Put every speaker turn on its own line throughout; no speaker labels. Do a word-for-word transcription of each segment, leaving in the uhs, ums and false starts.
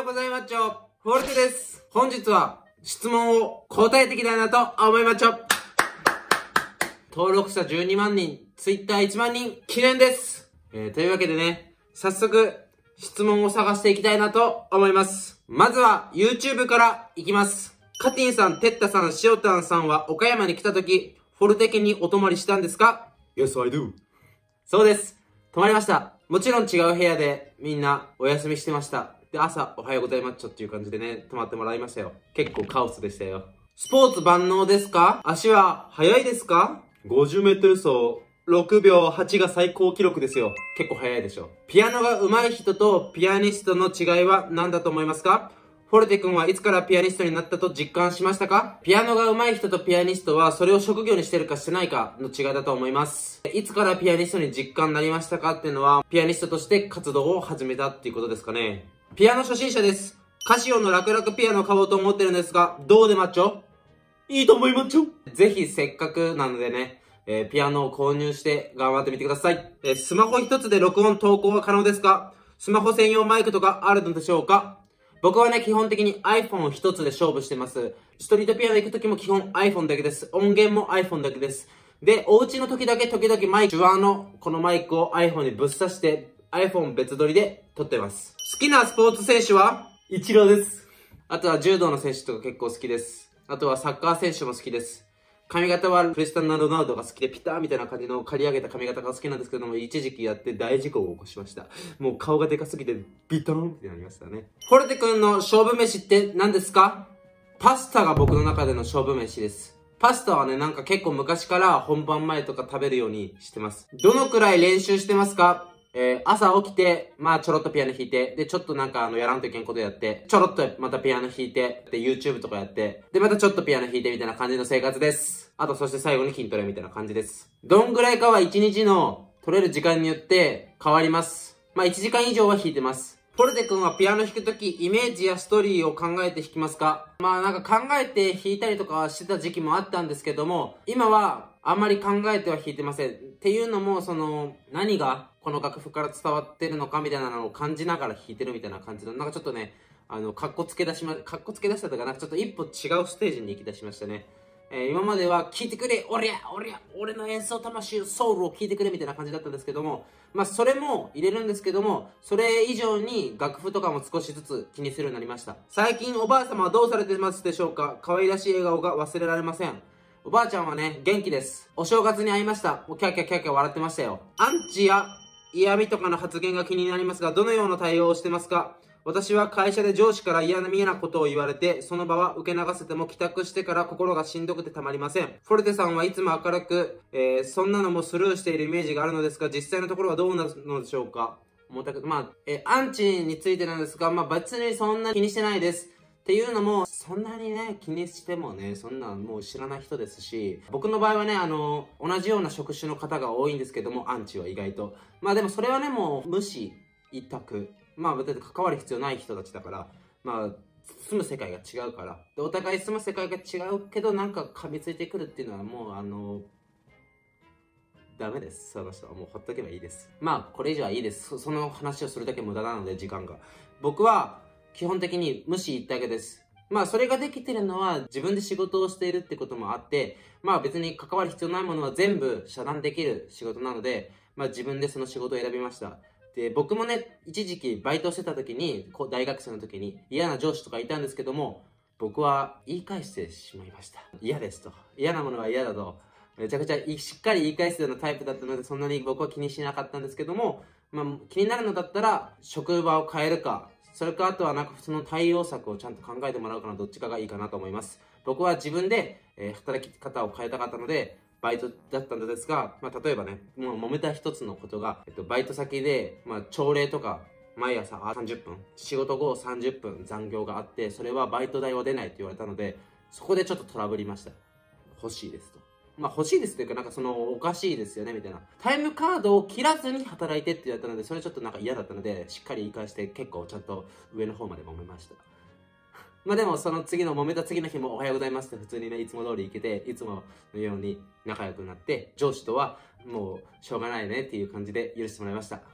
うございまっちょ。フォルテです。本日は質問を答えていきたいなと思いまっちょ。登録者じゅうにまんにん、Twitterいちまんにん記念です。えー、というわけでね、早速質問を探していきたいなと思います。まずは YouTube からいきます。カティンさん、テッタさん、シオタンさんは岡山に来た時、フォルテ家にお泊まりしたんですか？
Yes, I do.
そうです。泊まりました。もちろん違う部屋でみんなお休みしてました。で、朝おはようございますちょっていう感じでね、泊まってもらいましたよ。結構カオスでしたよ。スポーツ万能ですか？足は速いですか？
ごじゅうメートル走ろくびょうはちが最高記録ですよ。
結構速いでしょ。ピアノが上手い人とピアニストの違いは何だと思いますか？フォルテ君はいつからピアニストになったと実感しましたか？ピアノが上手い人とピアニストはそれを職業にしてるかしてないかの違いだと思います。いつからピアニストに実感になりましたかっていうのは、ピアニストとして活動を始めたっていうことですかね。ピアノ初心者です。カシオの楽々ピアノを買おうと思ってるんですが、どうでマッチョ？
いいと思いますよ。
ぜひせっかくなのでね、えー、ピアノを購入して頑張ってみてください。えー、スマホ一つで録音投稿は可能ですか？スマホ専用マイクとかあるのでしょうか？僕はね、基本的に iPhone 一つで勝負してます。ストリートピアノ行くときも基本 iPhone だけです。音源も iPhone だけです。で、お家の時だけ時々マイク、手話のこのマイクを iPhone にぶっ刺して iPhone 別撮りで撮ってます。好きなスポーツ選手は
イチローです。
あとは柔道の選手とか結構好きです。あとはサッカー選手も好きです。髪型はクリスタンナ・ロナウドが好きでピターみたいな感じの刈り上げた髪型が好きなんですけども、一時期やって大事故を起こしました。もう顔がでかすぎてビトロンってなりましたね。フォルテ君の勝負飯って何ですか？パスタが僕の中での勝負飯です。パスタはね、なんか結構昔から本番前とか食べるようにしてます。どのくらい練習してますか？えー、朝起きて、まあちょろっとピアノ弾いて、で、ちょっとなんかあの、やらんといけんことやって、ちょろっとまたピアノ弾いて、で、YouTube とかやって、で、またちょっとピアノ弾いてみたいな感じの生活です。あと、そして最後に筋トレみたいな感じです。どんぐらいかは一日の取れる時間によって変わります。まあいちじかん以上は弾いてます。フォルテ君はピアノ弾くとき、イメージやストーリーを考えて弾きますか？まあなんか考えて弾いたりとかはしてた時期もあったんですけども、今はあんまり考えては弾いてません。っていうのも、その、何がこの楽譜から伝わってるのかみたいなのを感じながら弾いてるみたいな感じの、なんかちょっとね、あの、かっこつけ出しま、かっこつけ出したとか、なんかちょっと一歩違うステージに行き出しましたね。えー、今までは聴いてくれ、おりゃ、おりゃ、俺の演奏魂、ソウルを聴いてくれみたいな感じだったんですけども、まあそれも入れるんですけども、それ以上に楽譜とかも少しずつ気にするようになりました。最近おばあ様はどうされてますでしょうか？可愛らしい笑顔が忘れられません。おばあちゃんはね、元気です。お正月に会いました。もうキャッキャキャッキャ笑ってましたよ。アンチや嫌味とかの発言が気になりますが、どのような対応をしてますか？私は会社で上司から嫌な嫌なことを言われて、その場は受け流せても帰宅してから心がしんどくてたまりません。フォルテさんはいつも明るく、えー、そんなのもスルーしているイメージがあるのですが、実際のところはどうなるのでしょうか？重たく、まあ、えー、アンチについてなんですが、まあ別にそんな気にしてないです。っていうのも、そんなにね、気にしてもね、そんなもう知らない人ですし、僕の場合はね、あの、同じような職種の方が多いんですけども、アンチは意外と。まあでもそれはね、もう無視一択。まあ、だって関わる必要ない人たちだから、まあ、住む世界が違うから。で、お互い住む世界が違うけど、なんか噛みついてくるっていうのはもう、あの、ダメです。その人はもうほっとけばいいです。まあ、これ以上はいいです。そ、その話をするだけ無駄なので、時間が。僕は、基本的に無視一択です。まあ、それができてるのは、自分で仕事をしているってこともあって、まあ別に関わる必要ないものは全部遮断できる仕事なので、まあ自分でその仕事を選びました。で、僕もね、一時期バイトしてた時に、大学生の時に嫌な上司とかいたんですけども、僕は言い返してしまいました。嫌ですと。嫌なものは嫌だと。めちゃくちゃしっかり言い返すようなタイプだったので、そんなに僕は気にしなかったんですけども、まあ気になるのだったら、職場を変えるか、それかあとはなんかその対応策をちゃんと考えてもらうかな、どっちかがいいかなと思います。僕は自分で、えー、働き方を変えたかったので、バイトだったのですが、まあ、例えばね、もう揉めた一つのことが、えっと、バイト先で、まあ、朝礼とか、毎朝さんじゅっぷん、仕事後さんじゅっぷん残業があって、それはバイト代は出ないって言われたので、そこでちょっとトラブりました。欲しいですと。まあ欲しいですというか、なんかその、おかしいですよね、みたいな。タイムカードを切らずに働いてって言われたので、それちょっとなんか嫌だったので、しっかり言い返して、結構ちゃんと上の方まで揉めました。まあでもその次の揉めた次の日もおはようございますって普通にね、いつも通り行けて、いつものように仲良くなって、上司とはもうしょうがないねっていう感じで許してもらいました。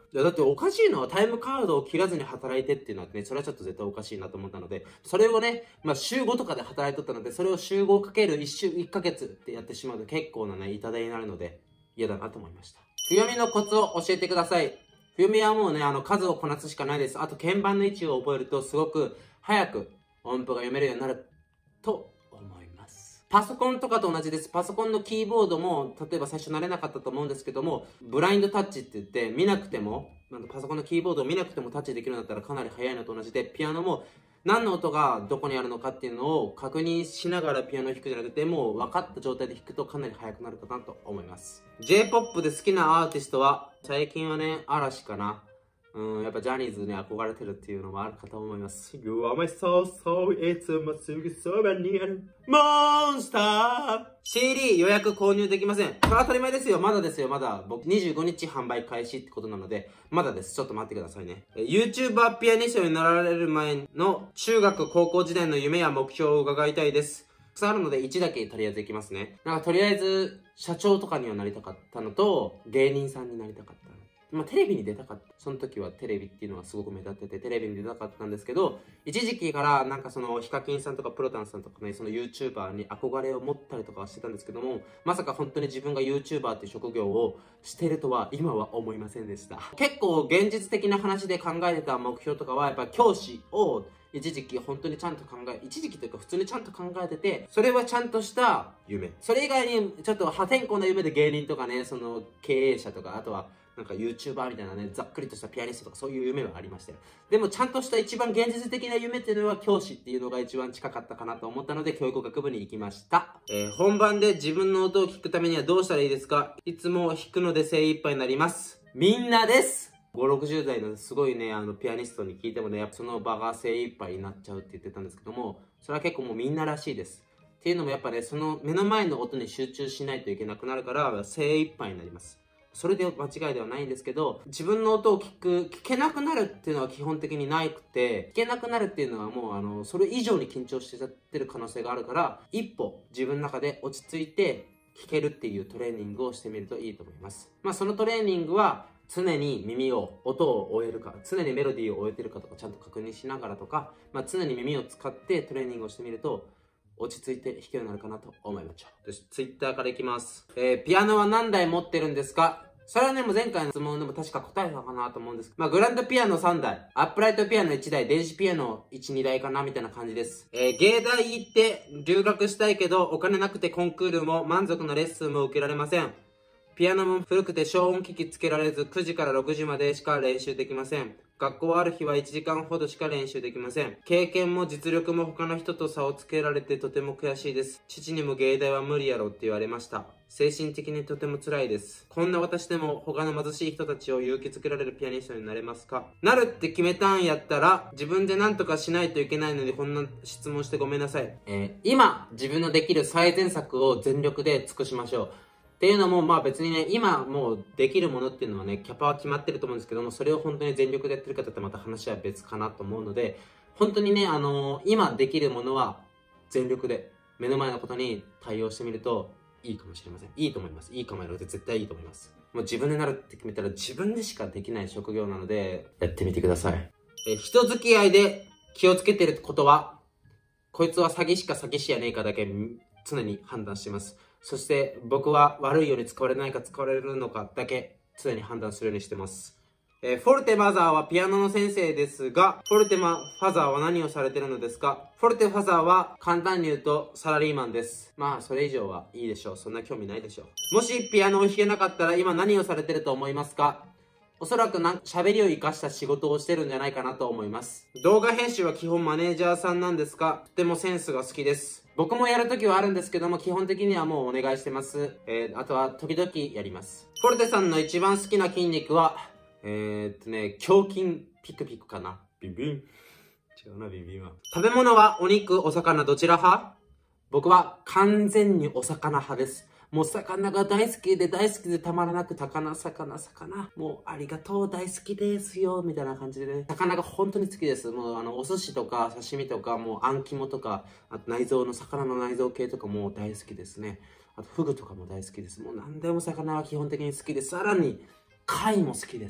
いやだっておかしいのはタイムカードを切らずに働いてっていうのはね、それはちょっと絶対おかしいなと思ったので、それをね、まあ週ごとかで働いとったので、それを週ごかけるいっ週、いっかげつってやってしまうと結構なね、痛手になるので嫌だなと思いました。譜読みのコツを教えてください。譜読みはもうね、あの数をこなすしかないです。あと鍵盤の位置を覚えるとすごく早く音符が読めるようになると思います。パソコンとかと同じです。パソコンのキーボードも、例えば最初慣れなかったと思うんですけども、ブラインドタッチって言って見なくても、パソコンのキーボードを見なくてもタッチできるようになったらかなり早いのと同じで、ピアノも何の音がどこにあるのかっていうのを確認しながらピアノを弾くじゃなくて、もう分かった状態で弾くとかなり速くなるかなと思います。J-ポップ で好きなアーティストは、最近はね、嵐かな。うん、やっぱジャニーズに憧れてるっていうのもあるかと思います。You are my soul, so いつもすぐそばにあるモンスター シーディー 予約購入できません。これ当たり前ですよ。まだですよ。まだ。僕にじゅうごにち販売開始ってことなので、まだです。ちょっと待ってくださいね。YouTuber ピアニストになられる前の中学高校時代の夢や目標を伺いたいです。たくさんあるのでいちだけとりあえずいきますね。なんかとりあえず社長とかにはなりたかったのと、芸人さんになりたかったの。まあ、テレビに出たかった。その時はテレビっていうのはすごく目立ってて、テレビに出たかったんですけど、一時期からなんかそのヒカキンさんとかプロタンさんとかね、その YouTuber に憧れを持ったりとかはしてたんですけども、まさか本当に自分が YouTuber っていう職業をしてるとは今は思いませんでした。結構現実的な話で考えてた目標とかはやっぱ教師を一時期本当にちゃんと考え、一時期というか普通にちゃんと考えてて、それはちゃんとした夢。それ以外にちょっと破天荒な夢で芸人とかね、その経営者とか、あとはなんか YouTuber みたいなね、ざっくりとしたピアニストとかそういう夢はありましたよ。でもちゃんとした一番現実的な夢っていうのは教師っていうのが一番近かったかなと思ったので教育学部に行きました。えー、本番で自分の音を聞くためにはどうしたらいいですか？いつも弾くので精一杯になります。みんなです。ご、ろくじゅう代のすごいね、あのピアニストに聞いてもね、やっぱその場が精一杯になっちゃうって言ってたんですけども、それは結構もうみんならしいです。っていうのもやっぱね、その目の前の音に集中しないといけなくなるから精一杯になります。それで間違いではないんですけど、自分の音を聞く、聞けなくなるっていうのは基本的になくて、聞けなくなるっていうのはもうあの、それ以上に緊張してちゃってる可能性があるから、一歩自分の中で落ち着いて聞けるっていうトレーニングをしてみるといいと思います。まあそのトレーニングは、常に耳を、音を終えるか、常にメロディーを終えてるかとかちゃんと確認しながらとか、まあ常に耳を使ってトレーニングをしてみると、落ち着いて弾けるようになるかなと思いましょう。よし、ツイッターからいきます。えー、ピアノは何台持ってるんですか？それはね、もう前回の質問でも確か答えたかなと思うんですけど、まあ、グランドピアノさんだい、アップライトピアノいちだい、電子ピアノいち、にだいかなみたいな感じです。えー、芸大行って留学したいけど、お金なくてコンクールも満足なレッスンも受けられません。ピアノも古くて消音機器つけられず、くじからろくじまでしか練習できません。学校ある日はいちじかんほどしか練習できません。経験も実力も他の人と差をつけられてとても悔しいです。父にも芸大は無理やろって言われました。精神的にとても辛いです。こんな私でも他の貧しい人たちを勇気づけられるピアニストになれますか？なるって決めたんやったら自分で何とかしないといけないのでこんな質問してごめんなさい。えー、今自分のできる最善策を全力で尽くしましょう。っていうのも、まあ別にね、今もうできるものっていうのはね、キャパは決まってると思うんですけども、それを本当に全力でやってる方ってまた話は別かなと思うので、本当にね、あのー、今できるものは全力で目の前のことに対応してみるといいかもしれません。いいと思います。いいかもやるって絶対いいと思います。もう自分でなるって決めたら自分でしかできない職業なので、やってみてください。え、人付き合いで気をつけてることは、こいつは詐欺師か詐欺師やねえかだけ常に判断してます。そして僕は悪いように使われないか使われるのかだけ常に判断するようにしてます。えー、フォルテマザーはピアノの先生ですが、フォルテマファザーは何をされてるのですか？フォルテファザーは簡単に言うとサラリーマンです。まあそれ以上はいいでしょう。そんな興味ないでしょう。もしピアノを弾けなかったら今何をされてると思いますか？おそらくなんか喋りを活かした仕事をしてるんじゃないかなと思います。動画編集は基本マネージャーさんなんですか？とてもセンスが好きです。僕もやるときはあるんですけども、基本的にはもうお願いしてます。えー、あとは時々やります。フォルテさんの一番好きな筋肉は、えー、っとね、胸筋ピクピクかな。ビンビン。違うな、ビンビンは。食べ物はお肉、お魚どちら派？僕は完全にお魚派です。もう魚が大好きで大好きでたまらなく、魚、魚、魚。もうありがとう、大好きですよ、みたいな感じでね。魚が本当に好きです。もうあの、お寿司とか刺身とか、もうあん肝とか、あと内臓の魚の内臓系とかも大好きですね。あとフグとかも大好きです。もう何でも魚は基本的に好きです。さらに、貝も好きです。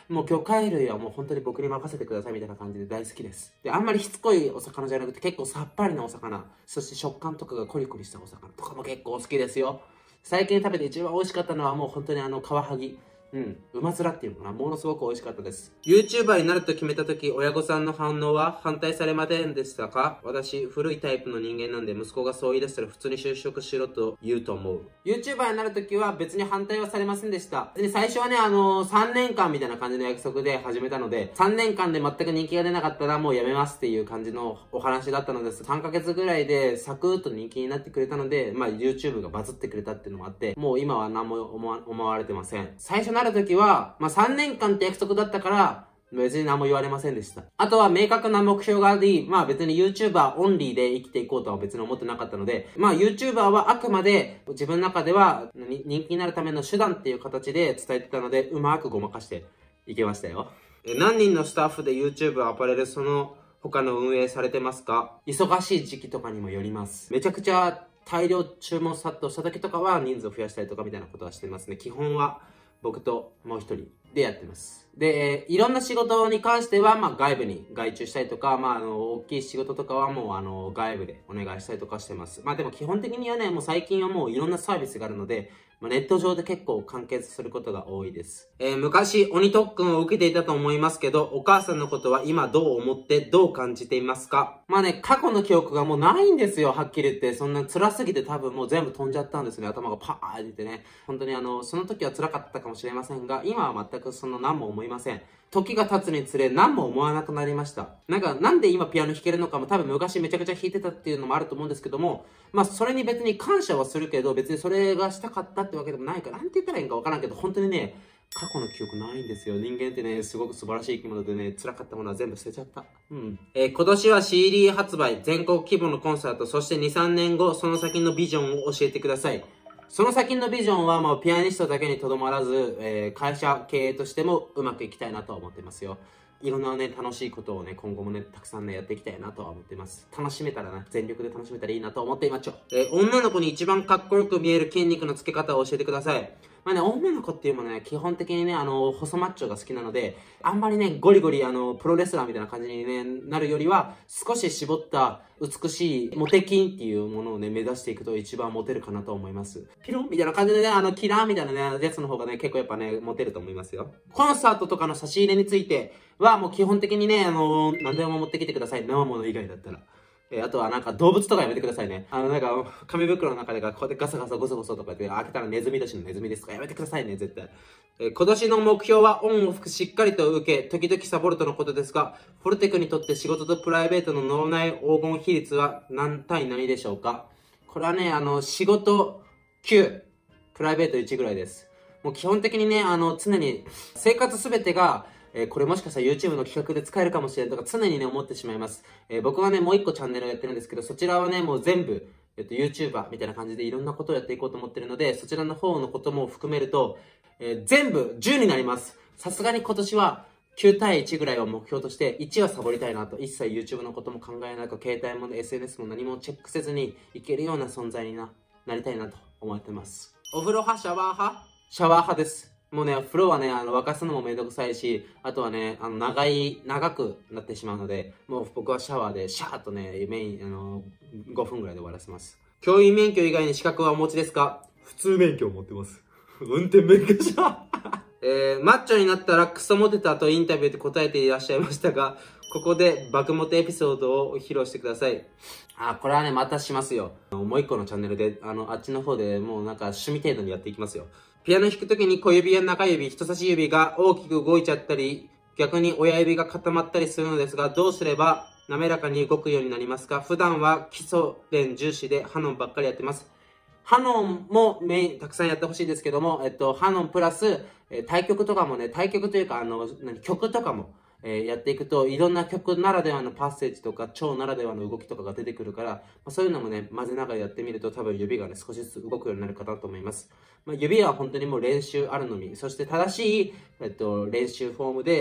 もう魚介類はもう本当に僕に任せてくださいみたいな感じで大好きです。で、あんまりしつこいお魚じゃなくて結構さっぱりなお魚、そして食感とかがコリコリしたお魚とかも結構好きですよ。最近食べて一番美味しかったのはもう本当にあのカワハギ。うん。うまづらっていうのかな。ものすごく美味しかったです。YouTuber になると決めた時、親御さんの反応は反対されませんでしたか？私、古いタイプの人間なんで、息子がそう言い出したら普通に就職しろと言うと思う。YouTuber になる時は別に反対はされませんでした。で、最初はね、あのー、さんねんかんみたいな感じの約束で始めたので、さんねんかんで全く人気が出なかったらもうやめますっていう感じのお話だったのです。さんかげつぐらいでサクッと人気になってくれたので、まあ YouTube がバズってくれたっていうのもあって、もう今は何も思わ、思われてません。最初なる時は、まあさんねんかんって約束だったから、別に何も言われませんでした。あとは明確な目標があり、まあ別に YouTuber オンリーで生きていこうとは別に思ってなかったので、まあ YouTuber はあくまで自分の中では人気になるための手段っていう形で伝えてたので、うまくごまかしていけましたよ。何人のスタッフで YouTube アパレルその他の運営されてますか？忙しい時期とかにもよります。めちゃくちゃ大量注文殺到した時とかは人数を増やしたりとかみたいなことはしてますね。基本は僕ともう一人でやってます。で、いろんな仕事に関しては、まあ外部に外注したりとか、まああの、大きい仕事とかはもうあの、外部でお願いしたりとかしてます。まあでも基本的にはね、もう最近はもういろんなサービスがあるので、まあ、ネット上で結構完結することが多いです。えー、昔、鬼特訓を受けていたと思いますけど、お母さんのことは今どう思ってどう感じていますか？まあね、過去の記憶がもうないんですよ、はっきり言って。そんな辛すぎて多分もう全部飛んじゃったんですね。頭がパーンってね。本当にあの、その時は辛かったかもしれませんが、今は全くその何も思いません。時が経つにつれ何も思わなくなりました。なんか、なんで今ピアノ弾けるのかも多分昔めちゃくちゃ弾いてたっていうのもあると思うんですけども、まあそれに別に感謝はするけど、別にそれがしたかったってわけでもないから、なんて言ったらいいんかわからんけど、本当にね、過去の記憶ないんですよ。人間ってね、すごく素晴らしい生き物でね、辛かったものは全部捨てちゃった。うん。えー、今年は シーディー 発売、全国規模のコンサート、そしてに、さんねんご、その先のビジョンを教えてください。その先のビジョンはもうピアニストだけにとどまらず、えー、会社経営としてもうまくいきたいなと思ってますよ。いろんなね、楽しいことをね、今後もね、たくさんね、やっていきたいなとは思っています。楽しめたらな、全力で楽しめたらいいなと思っていますよ。えー、女の子に一番かっこよく見える筋肉のつけ方を教えてください。まあね、女の子っていうのはね、基本的にね、あの、細マッチョが好きなので、あんまりね、ゴリゴリ、あの、プロレスラーみたいな感じに、ね、なるよりは、少し絞った美しいモテ筋っていうものをね、目指していくと一番モテるかなと思います。ピロンみたいな感じでね、あの、キラーみたいなね、やつの方がね、結構やっぱね、モテると思いますよ。コンサートとかの差し入れについては、もう基本的にね、あの、何でも持ってきてください。生物以外だったら。えー、あとはなんか動物とかやめてくださいね。あのなんか紙袋の中でこうやってガサガサゴソゴソとか言って開けたらネズミ年のネズミですとかやめてくださいね、絶対。えー、今年の目標はオンオフしっかりと受け、時々サボるとのことですが、フォルテクにとって仕事とプライベートの脳内黄金比率は何対何でしょうか？これはね、あの、仕事きゅう、プライベートいちぐらいです。もう基本的にね、あの、常に生活すべてがえー、これもしかしたら YouTube の企画で使えるかもしれんとか常にね思ってしまいます。えー、僕はねもう一個チャンネルをやってるんですけど、そちらはねもう全部、えっと、YouTuber みたいな感じでいろんなことをやっていこうと思ってるので、そちらの方のことも含めると、えー、全部じゅうになります。さすがに今年はきゅう対いちぐらいを目標としていちはサボりたいなと。一切 YouTube のことも考えなく、携帯も エスエヌエス も何もチェックせずにいけるような存在に な, なりたいなと思ってます。お風呂派シャワー派？シャワー派です。もうね、風呂はね、あの、沸かすのもめんどくさいし、あとはね、あの、長い、長くなってしまうので、もう僕はシャワーでシャーっとね、メイン、あの、ごふんぐらいで終わらせます。教員免許以外に資格はお持ちですか？
普通免許を持ってます。運転免許じゃ。
えー、マッチョになったらクソモテたとインタビューで答えていらっしゃいましたが、ここで爆モテエピソードを披露してください。あ、これはね、またしますよ。もう一個のチャンネルで、あの、あっちの方でもうなんか趣味程度にやっていきますよ。ピアノ弾くときに小指や中指、人差し指が大きく動いちゃったり、逆に親指が固まったりするのですが、どうすれば滑らかに動くようになりますか？普段は基礎練重視でハノンばっかりやってます。ハノンもメインたくさんやってほしいですけども、えっと、ハノンプラス、えー、対曲とかもね、対曲というか、あの、何曲とかも、えー、やっていくと、いろんな曲ならではのパッセージとか、超ならではの動きとかが出てくるから、まあ、そういうのもね、混ぜながらやってみると、多分指がね、少しずつ動くようになるかなと思います。まあ、指は本当にもう練習あるのみ、そして正しい、えっと、練習フォームで、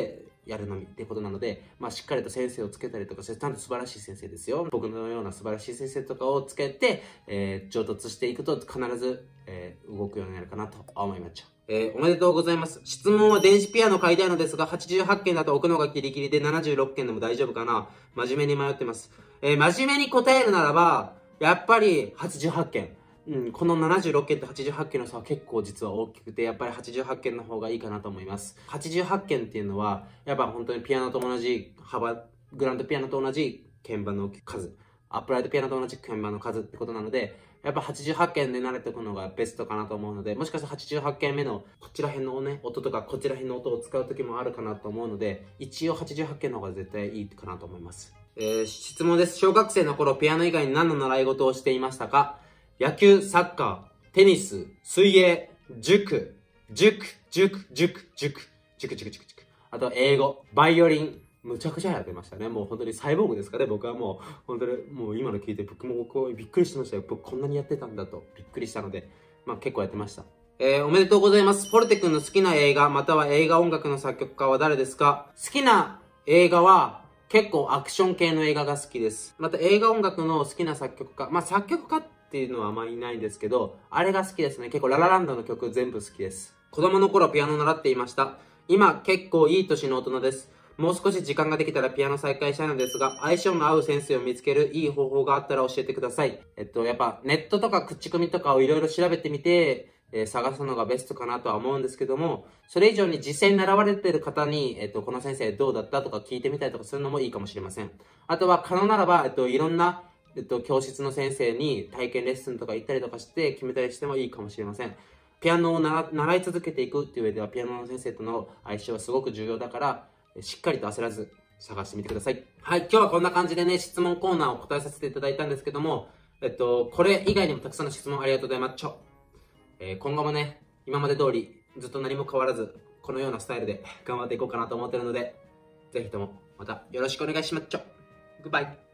やるのみってことなので、まあ、しっかりと先生をつけたりとかして、ちゃんと素晴らしい先生ですよ。僕のような素晴らしい先生とかをつけて、えー、上達していくと必ず、えー、動くようになるかなと思いました。えー、おめでとうございます。質問は電子ピアノ買いたいのですが、はちじゅうはちけんだと置くのがギリギリでななじゅうろっけんでも大丈夫かな。真面目に迷ってます。えー、真面目に答えるならば、やっぱりはちじゅうはちけん。うん、このななじゅうろっけんとはちじゅうはちけんの差は結構実は大きくて、やっぱりはちじゅうはちけんの方がいいかなと思います。はちじゅうはちけんっていうのは、やっぱ本当にピアノと同じ幅、グランドピアノと同じ鍵盤の数、アップライトピアノと同じ鍵盤の数ってことなので、やっぱはちじゅうはちけんで慣れておくのがベストかなと思うので、もしかしたらはちじゅうはちけんめのこちら辺のね、音とかこちら辺の音を使う時もあるかなと思うので、一応はちじゅうはちけんの方が絶対いいかなと思います。えー、質問です。小学生の頃ピアノ以外に何の習い事をしていましたか？野球、サッカー、テニス、水泳、塾、塾、塾、塾、塾、塾、塾、塾、塾。あと英語、バイオリン、むちゃくちゃやってましたね。もう本当にサイボーグですかね。僕はもう、本当にもう今の聞いて僕もこうびっくりしましたよ。僕こんなにやってたんだとびっくりしたので、まあ結構やってました。えー、おめでとうございます。ポルテ君の好きな映画、または映画音楽の作曲家は誰ですか？好きな映画は結構アクション系の映画が好きです。また映画音楽の好きな作曲家、まあ作曲家っていうのはあまりいないんですけど、あれが好きですね。結構ララランドの曲全部好きです。子供の頃ピアノ習っていました。今結構いい年の大人です。もう少し時間ができたらピアノ再開したいのですが、相性の合う先生を見つけるいい方法があったら教えてください。えっと、やっぱネットとか口コミとかをいろいろ調べてみて、えー、探すのがベストかなとは思うんですけども、それ以上に実際に習われている方に、えっと、この先生どうだったとか聞いてみたりとかするのもいいかもしれません。あとは可能ならば、えっと、いろんなえっと、教室の先生に体験レッスンとか行ったりとかして決めたりしてもいいかもしれません。ピアノを習習い続けていくっていう上では、ピアノの先生との相性はすごく重要だから、しっかりと焦らず探してみてください。はい、今日はこんな感じでね、質問コーナーを答えさせていただいたんですけども、えっと、これ以外にもたくさんの質問ありがとうございます。ちょ、えー、今後もね、今まで通りずっと何も変わらず、このようなスタイルで頑張っていこうかなと思ってるので、ぜひともまたよろしくお願いします。ちょ、グッバイ。